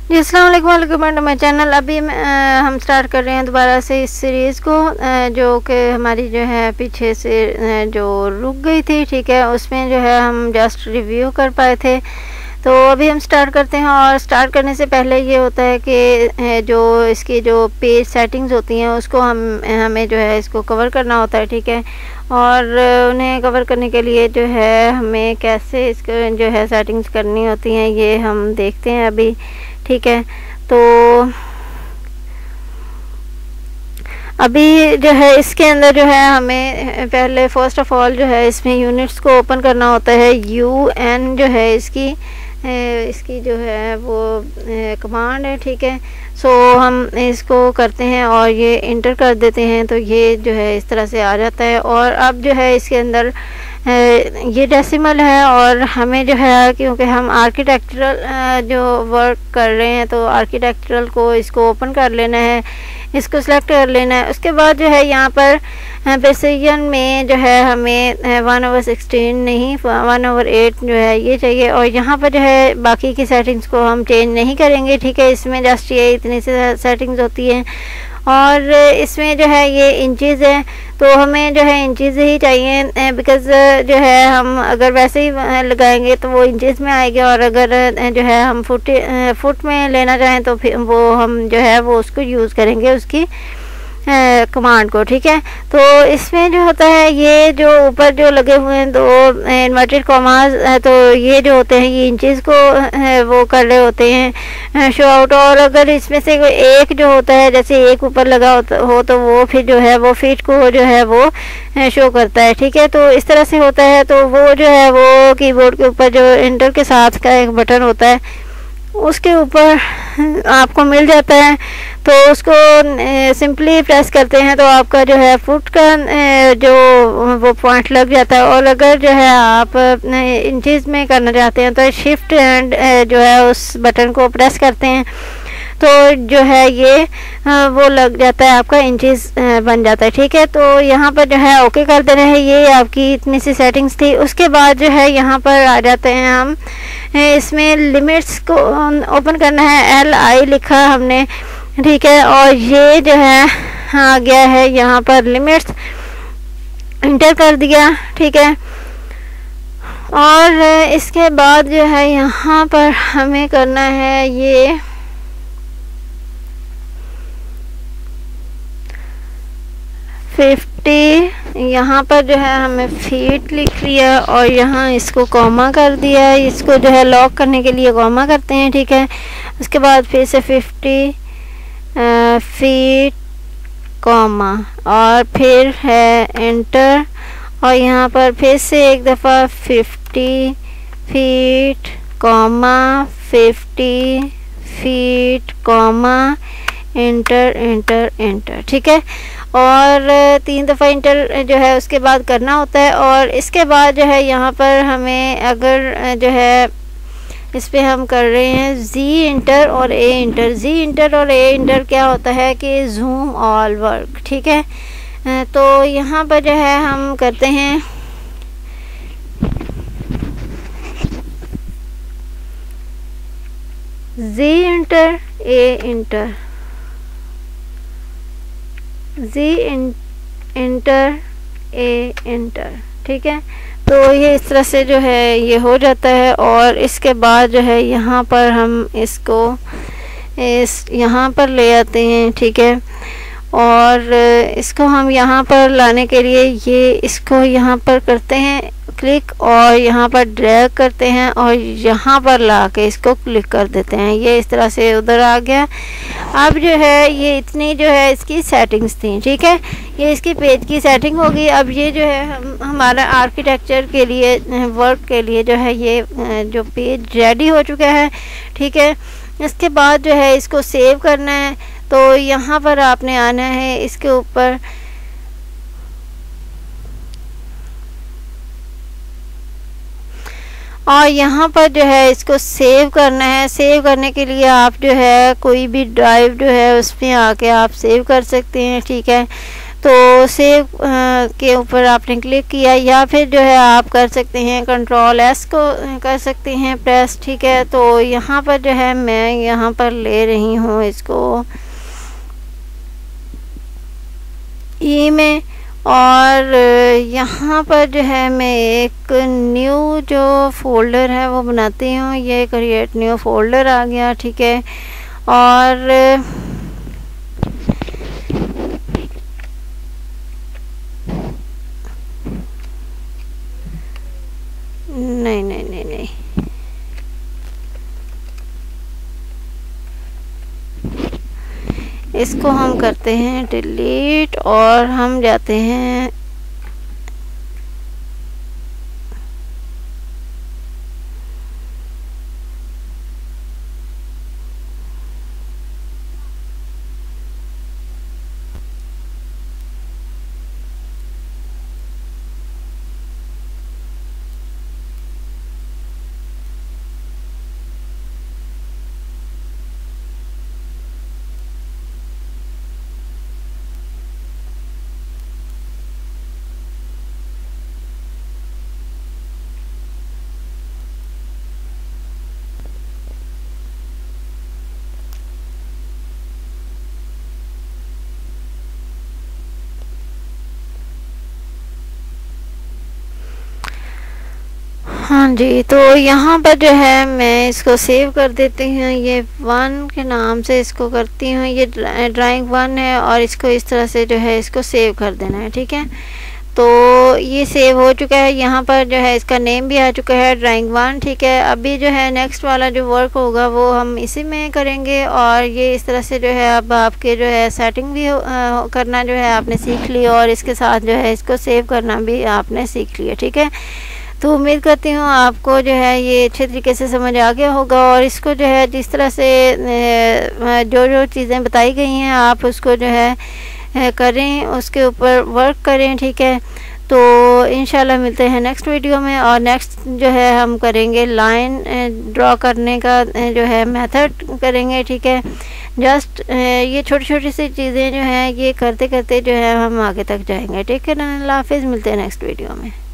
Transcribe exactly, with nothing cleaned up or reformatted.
जी अस्सलाम वालेकुम, welcome back to my channel. अभी आ, हम स्टार्ट कर रहे हैं दोबारा से इस सीरीज़ को, आ, जो कि हमारी जो है पीछे से आ, जो रुक गई थी, ठीक है। उसमें जो है हम जस्ट रिव्यू कर पाए थे। तो अभी हम स्टार्ट करते हैं, और स्टार्ट करने से पहले ये होता है कि जो इसकी जो पेज सेटिंग्स होती हैं उसको हम हमें जो है इसको कवर करना होता है, ठीक है। और उन्हें कवर करने के लिए जो है हमें कैसे इसको जो है सेटिंग्स करनी होती हैं ये हम देखते हैं अभी, ठीक है। तो अभी जो है इसके अंदर जो है हमें पहले फर्स्ट ऑफ ऑल जो है इसमें यूनिट्स को ओपन करना होता है। यू एन जो है इसकी इसकी जो है वो कमांड है, ठीक है। सो हम इसको करते हैं और ये इंटर कर देते हैं, तो ये जो है इस तरह से आ जाता है। और अब जो है इसके अंदर ये डेसिमल है, और हमें जो है क्योंकि हम आर्किटेक्चरल जो वर्क कर रहे हैं तो आर्किटेक्चरल को इसको ओपन कर लेना है, इसको सिलेक्ट कर लेना है। उसके बाद जो है यहाँ पर प्रेसिजन में जो है हमें वन ओवर सिक्सटीन नहीं वन ओवर एट जो है ये चाहिए। और यहाँ पर जो है बाकी की सेटिंग्स को हम चेंज नहीं करेंगे, ठीक है। इसमें जस्ट ये इतनी सी सेटिंग्स होती हैं। और इसमें जो है ये इंचेस है, तो हमें जो है इंचेस ही चाहिए, बिकॉज़ जो है हम अगर वैसे ही लगाएंगे तो वो इंचेस में आएगा, और अगर जो है हम फुट फुट में लेना चाहें तो फिर वो हम जो है वो उसको यूज़ करेंगे उसकी कमांड को, ठीक है। तो इसमें जो होता है ये जो ऊपर जो लगे हुए हैं दो इन्वर्टेड कॉमास, तो ये जो होते हैं ये इंचेस को वो कर रहे होते हैं शो आउट। और अगर इसमें से कोई एक जो होता है, जैसे एक ऊपर लगा होता हो तो वो फिर जो है वो फीट को जो है वो शो करता है, ठीक है। तो इस तरह से होता है। तो वो जो है वो कीबोर्ड के ऊपर जो इंटर के साथ का एक बटन होता है उसके ऊपर आपको मिल जाता है, तो उसको सिंपली प्रेस करते हैं तो आपका जो है फुट का जो वो पॉइंट लग जाता है। और अगर जो है आप इंचेस में करना चाहते हैं तो शिफ्ट एंड जो है उस बटन को प्रेस करते हैं तो जो है ये वो लग जाता है, आपका इंचेस बन जाता है, ठीक है। तो यहाँ पर जो है ओके कर देना है। ये आपकी इतनी सी सेटिंग्स थी। उसके बाद जो है यहाँ पर आ जाते हैं हम, इसमें लिमिट्स को ओपन करना है। एल आई लिखा हमने, ठीक है। और ये जो है आ गया है यहाँ पर लिमिट्स, इंटर कर दिया, ठीक है। और इसके बाद जो है यहाँ पर हमें करना है ये फिफ्टी, यहाँ पर जो है हमें फीट लिख लिया और यहाँ इसको कॉमा कर दिया। इसको जो है लॉक करने के लिए कॉमा करते हैं, ठीक है। उसके बाद फिर से फिफ्टी फीट कॉमा और फिर है एंटर, और यहाँ पर फिर से एक दफ़ा fifty feet comma fifty feet comma enter enter enter, ठीक है। और तीन दफ़ा इंटर जो है उसके बाद करना होता है। और इसके बाद जो है यहाँ पर हमें अगर जो है इस पर हम कर रहे हैं जी इंटर और ए इंटर। जी इंटर और ए इंटर क्या होता है कि जूम ऑल वर्क, ठीक है। तो यहाँ पर जो है हम करते हैं G enter A enter, G enter A enter, ठीक है। तो ये इस तरह से जो है ये हो जाता है। और इसके बाद जो है यहाँ पर हम इसको इस यहाँ पर ले आते हैं, ठीक है। और इसको हम यहाँ पर लाने के लिए ये इसको यहाँ पर करते हैं क्लिक, और यहाँ पर ड्रैग करते हैं और यहाँ पर ला के इसको क्लिक कर देते हैं। ये इस तरह से उधर आ गया। अब जो है ये इतनी जो है इसकी सेटिंग्स थी, ठीक है। ये इसकी पेज की सेटिंग होगी। अब ये जो है हम हमारा आर्किटेक्चर के लिए वर्क के लिए जो है ये जो पेज रेडी हो चुका है, ठीक है। इसके बाद जो है इसको सेव करना है, तो यहाँ पर आपने आना है इसके ऊपर, और यहाँ पर जो है इसको सेव करना है। सेव करने के लिए आप जो है कोई भी ड्राइव जो है उसमें आके आप सेव कर सकते हैं, ठीक है। तो सेव के ऊपर आपने क्लिक किया, या फिर जो है आप कर सकते हैं कंट्रोल एस को कर सकते हैं प्रेस, ठीक है। तो यहाँ पर जो है मैं यहाँ पर ले रही हूँ इसको ई में, और यहाँ पर जो है मैं एक न्यू जो फोल्डर है वो बनाती हूँ। ये क्रिएट न्यू फोल्डर आ गया, ठीक है। और नहीं नहीं नहीं नहीं इसको हम करते हैं डिलीट, और हम जाते हैं हाँ जी। तो यहाँ पर जो है मैं इसको सेव कर देती हूँ, ये वन के नाम से इसको करती हूँ। ये ड्राइंग वन है और इसको इस तरह से जो है इसको सेव कर देना है, ठीक है। तो ये सेव हो चुका है, यहाँ पर जो है इसका नेम भी आ चुका है ड्राइंग वन, ठीक है। अभी जो है नेक्स्ट वाला जो वर्क होगा वो हम इसी में करेंगे, और ये इस तरह से जो है अब आपके जो है सेटिंग भी आ, करना जो है आपने सीख लिया, और इसके साथ जो है इसको सेव करना भी आपने सीख लिया, ठीक है। तो उम्मीद करती हूँ आपको जो है ये अच्छे तरीके से समझ आ गया होगा, और इसको जो है जिस तरह से जो जो चीज़ें बताई गई हैं आप उसको जो है करें, उसके ऊपर वर्क करें, ठीक है। तो इंशाल्लाह मिलते हैं नेक्स्ट वीडियो में, और नेक्स्ट जो है हम करेंगे लाइन ड्रॉ करने का जो है मेथड करेंगे, ठीक है। जस्ट ये छोटी छोटी सी चीज़ें जो हैं ये करते करते जो है हम आगे तक जाएंगे, ठीक है ना। अल्लाह हाफिज़, मिलते हैं नेक्स्ट वीडियो में।